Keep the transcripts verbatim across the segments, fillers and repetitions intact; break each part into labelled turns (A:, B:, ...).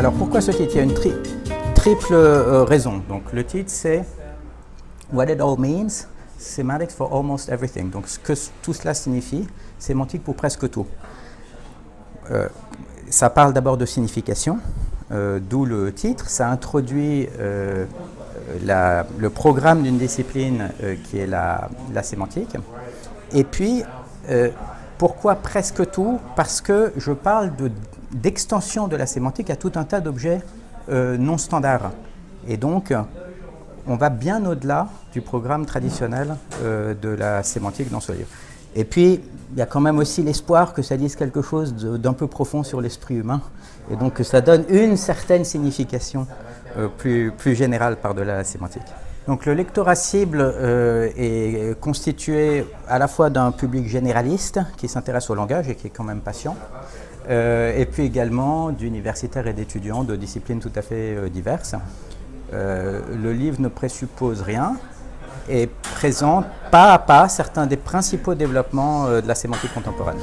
A: Alors pourquoi ce titre? Il y a une tri triple euh, raison. Donc le titre c'est What it all means, semantics for almost everything. Donc ce que tout cela signifie, sémantique pour presque tout. Euh, ça parle d'abord de signification, euh, d'où le titre. Ça introduit euh, la, le programme d'une discipline euh, qui est la, la sémantique. Et puis, euh, pourquoi presque tout? Parce que je parle d'extension de, de la sémantique à tout un tas d'objets euh, non standards. Et donc, on va bien au-delà du programme traditionnel euh, de la sémantique dans ce livre. Et puis, il y a quand même aussi l'espoir que ça dise quelque chose d'un peu profond sur l'esprit humain, et donc que ça donne une certaine signification euh, plus, plus générale par-delà la sémantique. Donc le lectorat cible euh, est constitué à la fois d'un public généraliste qui s'intéresse au langage et qui est quand même patient, euh, et puis également d'universitaires et d'étudiants de disciplines tout à fait euh, diverses. Euh, le livre ne présuppose rien et présente pas à pas certains des principaux développements euh, de la sémantique contemporaine.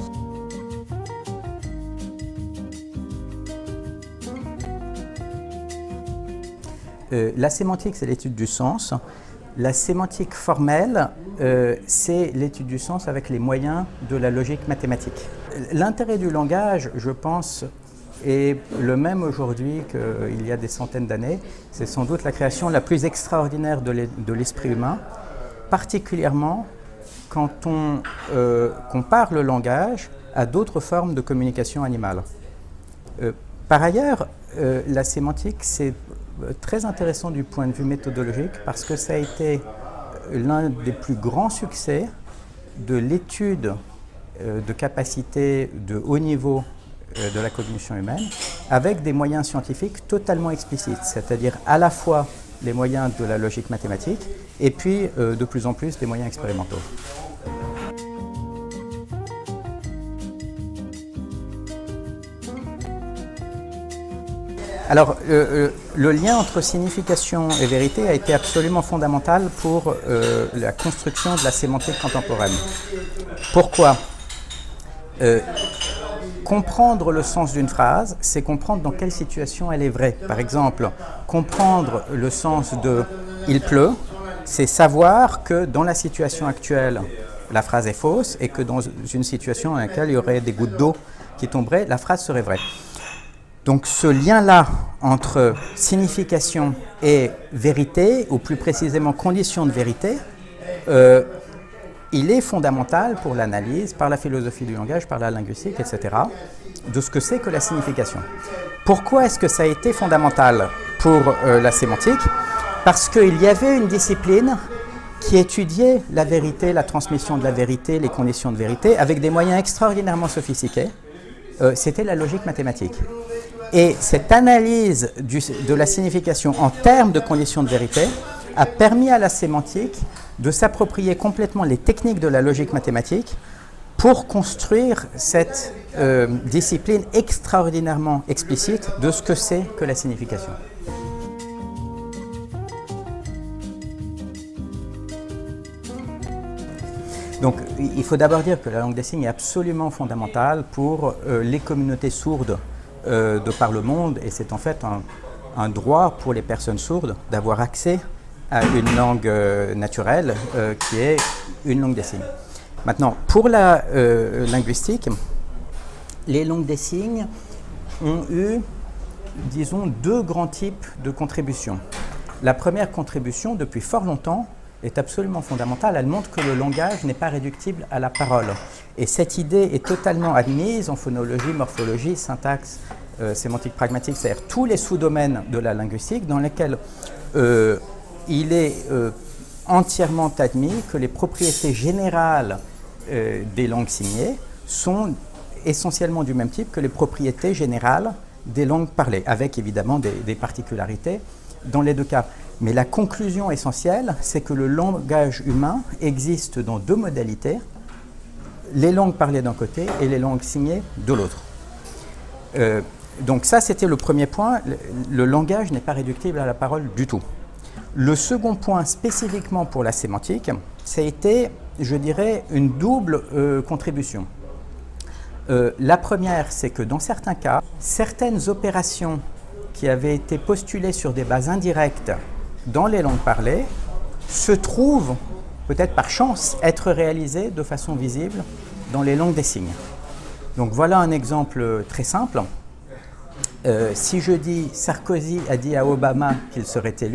A: Euh, la sémantique, c'est l'étude du sens. La sémantique formelle, euh, c'est l'étude du sens avec les moyens de la logique mathématique. L'intérêt du langage, je pense, est le même aujourd'hui qu'il y a des centaines d'années. C'est sans doute la création la plus extraordinaire de l'esprit humain, particulièrement quand on euh, compare le langage à d'autres formes de communication animale. Euh, par ailleurs, euh, la sémantique, c'est très intéressant du point de vue méthodologique parce que ça a été l'un des plus grands succès de l'étude euh, de capacités de haut niveau euh, de la cognition humaine avec des moyens scientifiques totalement explicites, c'est-à-dire à la fois les moyens de la logique mathématique et puis euh, de plus en plus des moyens expérimentaux. Alors, euh, le lien entre signification et vérité a été absolument fondamental pour euh, la construction de la sémantique contemporaine. Pourquoi? euh, Comprendre le sens d'une phrase, c'est comprendre dans quelle situation elle est vraie. Par exemple, comprendre le sens de « il pleut », c'est savoir que dans la situation actuelle, la phrase est fausse et que dans une situation dans laquelle il y aurait des gouttes d'eau qui tomberaient, la phrase serait vraie. Donc ce lien-là entre signification et vérité, ou plus précisément condition de vérité, euh, il est fondamental pour l'analyse, par la philosophie du langage, par la linguistique, et cetera, de ce que c'est que la signification. Pourquoi est-ce que ça a été fondamental pour euh, la sémantique? Parce qu'il y avait une discipline qui étudiait la vérité, la transmission de la vérité, les conditions de vérité, avec des moyens extraordinairement sophistiqués. Euh, c'était la logique mathématique. Et cette analyse du, de la signification en termes de conditions de vérité a permis à la sémantique de s'approprier complètement les techniques de la logique mathématique pour construire cette euh, discipline extraordinairement explicite de ce que c'est que la signification. Donc, il faut d'abord dire que la langue des signes est absolument fondamentale pour euh, les communautés sourdes euh, de par le monde, et c'est en fait un, un droit pour les personnes sourdes d'avoir accès à une langue euh, naturelle euh, qui est une langue des signes. Maintenant, pour la euh, linguistique, les langues des signes ont eu, disons, deux grands types de contributions. La première contribution, depuis fort longtemps, est absolument fondamentale. Elle montre que le langage n'est pas réductible à la parole. Et cette idée est totalement admise en phonologie, morphologie, syntaxe, euh, sémantique pragmatique, c'est-à-dire tous les sous-domaines de la linguistique dans lesquels euh, il est euh, entièrement admis que les propriétés générales euh, des langues signées sont essentiellement du même type que les propriétés générales des langues parlées, avec évidemment des, des particularités dans les deux cas. Mais la conclusion essentielle, c'est que le langage humain existe dans deux modalités, les langues parlées d'un côté et les langues signées de l'autre. Euh, donc ça, c'était le premier point, le, le langage n'est pas réductible à la parole du tout. Le second point, spécifiquement pour la sémantique, ça a été, je dirais, une double euh, contribution. Euh, la première, c'est que dans certains cas, certaines opérations qui avaient été postulées sur des bases indirectes dans les langues parlées se trouvent, peut-être par chance, être réalisées de façon visible dans les langues des signes. Donc voilà un exemple très simple. Euh, si je dis « Sarkozy a dit à Obama qu'il serait élu »,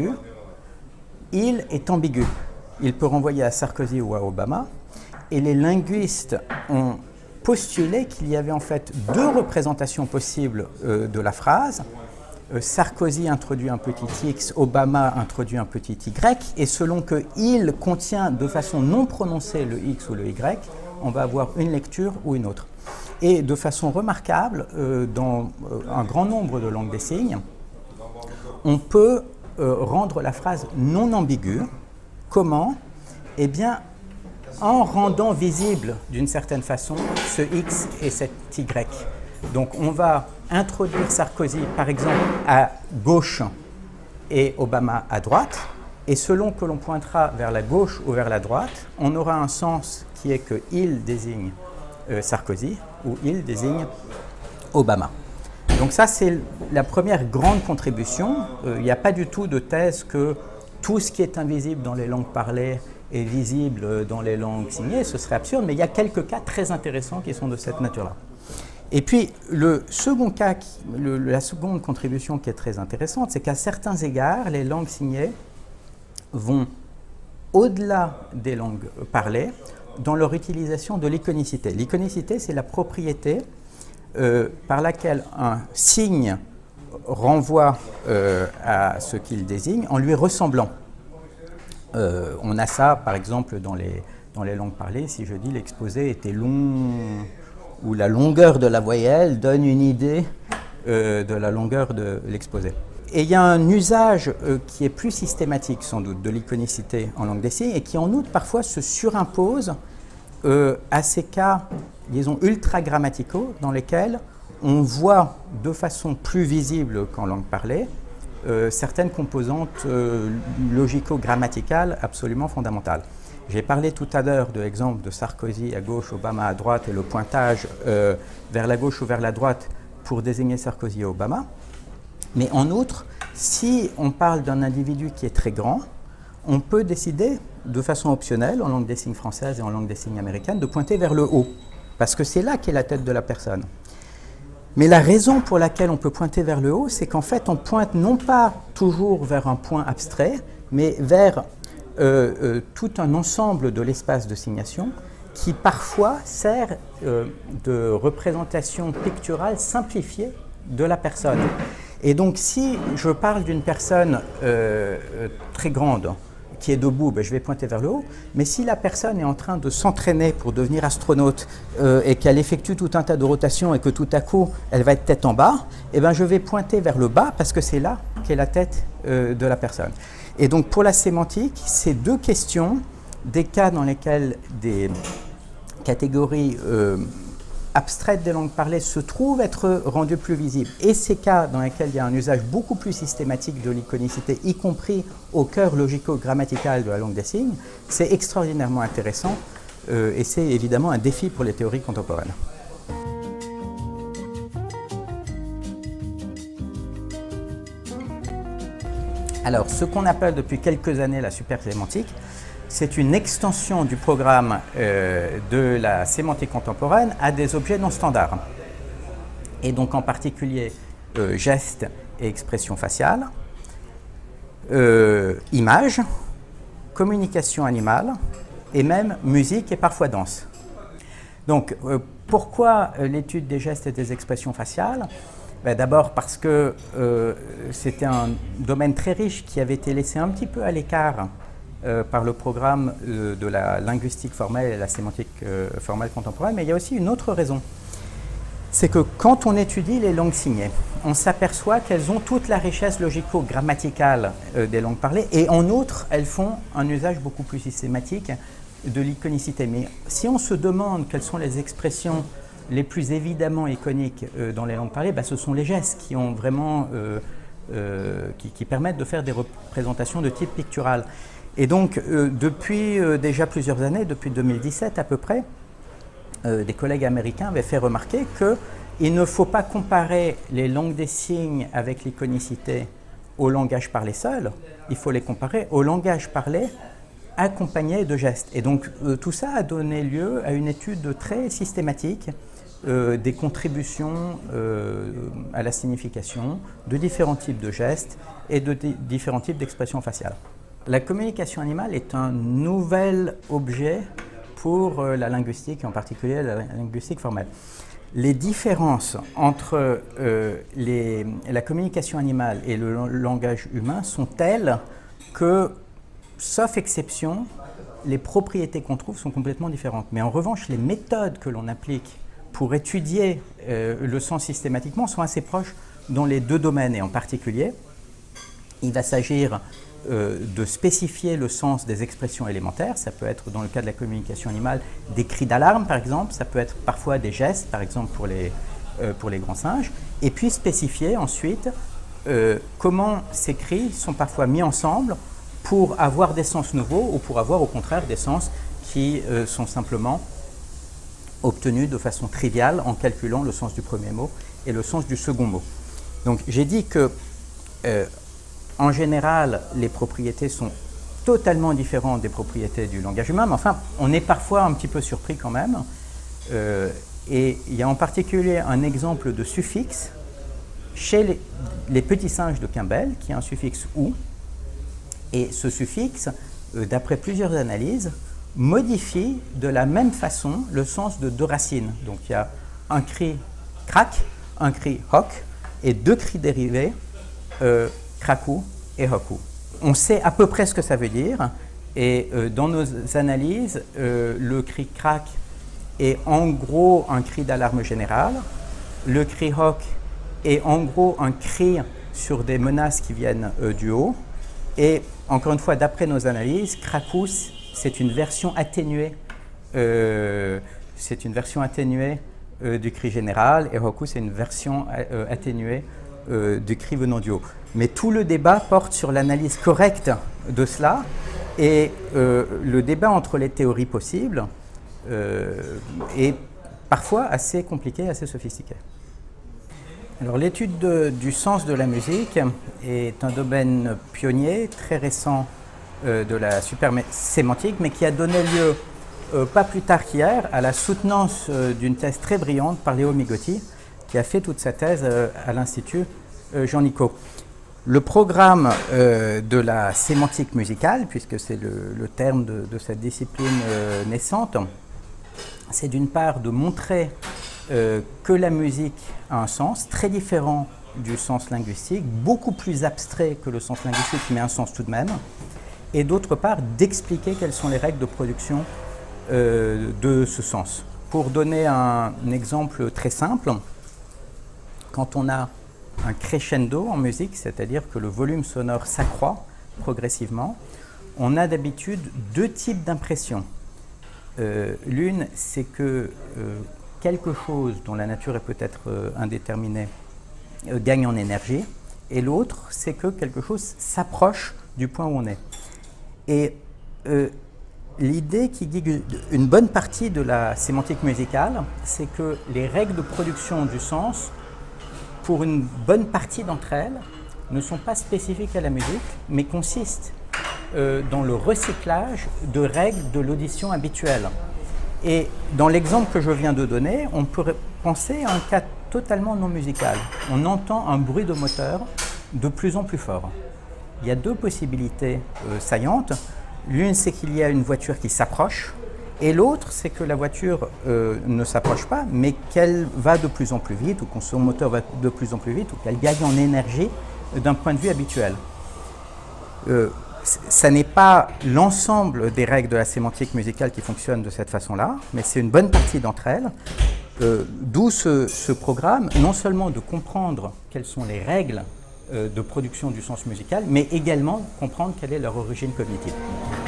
A: il est ambigu. Il peut renvoyer à Sarkozy ou à Obama. Et les linguistes ont postulé qu'il y avait en fait deux représentations possibles euh, de la phrase. Euh, Sarkozy introduit un petit X, Obama introduit un petit Y. Et selon que il contient de façon non prononcée le X ou le Y, on va avoir une lecture ou une autre. Et de façon remarquable, euh, dans euh, un grand nombre de langues des signes, on peut euh, rendre la phrase non ambiguë. Comment? Eh bien, en rendant visible d'une certaine façon ce X et cet Y. Donc on va introduire Sarkozy par exemple à gauche et Obama à droite, et selon que l'on pointera vers la gauche ou vers la droite, on aura un sens qui est que il désigne euh, Sarkozy ou il désigne Obama. Donc ça c'est la première grande contribution. Euh, il n'y a pas du tout de thèse que tout ce qui est invisible dans les langues parlées est visible dans les langues signées, ce serait absurde, mais il y a quelques cas très intéressants qui sont de cette nature-là. Et puis, le second cas, le, la seconde contribution qui est très intéressante, c'est qu'à certains égards, les langues signées vont au-delà des langues parlées dans leur utilisation de l'iconicité. L'iconicité, c'est la propriété euh, par laquelle un signe renvoie euh, à ce qu'il désigne en lui ressemblant. Euh, on a ça, par exemple, dans les, dans les langues parlées. Si je dis l'exposé était long, ou la longueur de la voyelle donne une idée euh, de la longueur de l'exposé. Et il y a un usage euh, qui est plus systématique, sans doute, de l'iconicité en langue des signes, et qui, en outre, parfois se surimpose euh, à ces cas, disons, ultra-grammaticaux, dans lesquels on voit de façon plus visible qu'en langue parlée Euh, certaines composantes euh, logico-grammaticales absolument fondamentales. J'ai parlé tout à l'heure de l'exemple de Sarkozy à gauche, Obama à droite et le pointage euh, vers la gauche ou vers la droite pour désigner Sarkozy et Obama. Mais en outre, si on parle d'un individu qui est très grand, on peut décider de façon optionnelle, en langue des signes française et en langue des signes américaine, de pointer vers le haut, parce que c'est là qu'est la tête de la personne. Mais la raison pour laquelle on peut pointer vers le haut, c'est qu'en fait, on pointe non pas toujours vers un point abstrait, mais vers euh, euh, tout un ensemble de l'espace de signation qui parfois sert euh, de représentation picturale simplifiée de la personne. Et donc, si je parle d'une personne euh, très grande, qui est debout, ben, je vais pointer vers le haut. Mais si la personne est en train de s'entraîner pour devenir astronaute euh, et qu'elle effectue tout un tas de rotations et que tout à coup, elle va être tête en bas, eh ben, je vais pointer vers le bas parce que c'est là qu'est la tête euh, de la personne. Et donc, pour la sémantique, ces deux questions, des cas dans lesquels des catégories euh, abstraites des langues parlées se trouvent être rendues plus visibles, et ces cas dans lesquels il y a un usage beaucoup plus systématique de l'iconicité, y compris au cœur logico-grammatical de la langue des signes, c'est extraordinairement intéressant euh, et c'est évidemment un défi pour les théories contemporaines. Alors, ce qu'on appelle depuis quelques années la supersémantique, c'est une extension du programme euh, de la sémantique contemporaine à des objets non standards. Et donc en particulier euh, gestes et expressions faciales, euh, images, communication animale et même musique et parfois danse. Donc euh, pourquoi euh, l'étude des gestes et des expressions faciales? Ben, d'abord parce que euh, c'était un domaine très riche qui avait été laissé un petit peu à l'écart Euh, par le programme euh, de la linguistique formelle et la sémantique euh, formelle contemporaine, mais il y a aussi une autre raison. C'est que quand on étudie les langues signées, on s'aperçoit qu'elles ont toute la richesse logico-grammaticale euh, des langues parlées, et en outre, elles font un usage beaucoup plus systématique de l'iconicité. Mais si on se demande quelles sont les expressions les plus évidemment iconiques euh, dans les langues parlées, ben, ce sont les gestes qui ont vraiment, euh, euh, qui, qui permettent de faire des représentations de type pictural. Et donc, euh, depuis euh, déjà plusieurs années, depuis deux mille dix-sept à peu près, euh, des collègues américains avaient fait remarquer qu'il ne faut pas comparer les langues des signes avec l'iconicité au langage parlé seul, il faut les comparer au langage parlé accompagné de gestes. Et donc euh, tout ça a donné lieu à une étude très systématique euh, des contributions euh, à la signification de différents types de gestes et de différents types d'expressions faciales. La communication animale est un nouvel objet pour euh, la linguistique, en particulier la linguistique formelle. Les différences entre euh, les, la communication animale et le langage humain sont telles que, sauf exception, les propriétés qu'on trouve sont complètement différentes. Mais en revanche, les méthodes que l'on applique pour étudier euh, le sens systématiquement sont assez proches dans les deux domaines. Et en particulier, il va s'agir euh, de spécifier le sens des expressions élémentaires. Ça peut être, dans le cas de la communication animale, des cris d'alarme, par exemple. Ça peut être parfois des gestes, par exemple pour les, euh, pour les grands singes. Et puis spécifier ensuite euh, comment ces cris sont parfois mis ensemble pour avoir des sens nouveaux ou pour avoir au contraire des sens qui euh, sont simplement obtenus de façon triviale en calculant le sens du premier mot et le sens du second mot. Donc j'ai dit que euh, en général les propriétés sont totalement différentes des propriétés du langage humain, mais enfin on est parfois un petit peu surpris quand même. Euh, et il y a en particulier un exemple de suffixe chez les, les petits singes de Campbell qui est un suffixe ou. Et ce suffixe, euh, d'après plusieurs analyses, modifie de la même façon le sens de deux racines. Donc il y a un cri crack, un cri hoc, et deux cris dérivés, euh, cracou et hocou. On sait à peu près ce que ça veut dire, et euh, dans nos analyses, euh, le cri crack est en gros un cri d'alarme générale, le cri hoc est en gros un cri sur des menaces qui viennent euh, du haut, et encore une fois, d'après nos analyses, cracou, c'est une version atténuée, euh, c'est une version atténuée euh, du cri général, et hocou, c'est une version euh, atténuée euh, du cri venant du haut. Mais tout le débat porte sur l'analyse correcte de cela, et euh, le débat entre les théories possibles euh, est parfois assez compliqué, assez sophistiqué. Alors, l'étude de, du sens de la musique est un domaine pionnier, très récent euh, de la supersémantique, mais qui a donné lieu, euh, pas plus tard qu'hier, à la soutenance euh, d'une thèse très brillante par Léo Migotti, qui a fait toute sa thèse euh, à l'Institut euh, Jean Nicot. Le programme euh, de la sémantique musicale, puisque c'est le, le terme de, de cette discipline euh, naissante, c'est d'une part de montrer Euh, que la musique a un sens très différent du sens linguistique, beaucoup plus abstrait que le sens linguistique, mais un sens tout de même, et d'autre part d'expliquer quelles sont les règles de production euh, de ce sens. Pour donner un, un exemple très simple, quand on a un crescendo en musique, c'est-à-dire que le volume sonore s'accroît progressivement, on a d'habitude deux types d'impressions. Euh, l'une, c'est que euh, quelque chose dont la nature est peut-être euh, indéterminée euh, gagne en énergie, et l'autre, c'est que quelque chose s'approche du point où on est. Et euh, l'idée qui guide une bonne partie de la sémantique musicale, c'est que les règles de production du sens, pour une bonne partie d'entre elles, ne sont pas spécifiques à la musique, mais consistent euh, dans le recyclage de règles de l'audition habituelle. Et dans l'exemple que je viens de donner, on pourrait penser à un cas totalement non musical. On entend un bruit de moteur de plus en plus fort. Il y a deux possibilités euh, saillantes. L'une, c'est qu'il y a une voiture qui s'approche, et l'autre, c'est que la voiture euh, ne s'approche pas, mais qu'elle va de plus en plus vite, ou que son moteur va de plus en plus vite, ou qu'elle gagne en énergie d'un point de vue habituel. Euh, Ça n'est pas l'ensemble des règles de la sémantique musicale qui fonctionnent de cette façon-là, mais c'est une bonne partie d'entre elles, euh, d'où ce, ce programme, non seulement de comprendre quelles sont les règles euh, de production du sens musical, mais également comprendre quelle est leur origine cognitive.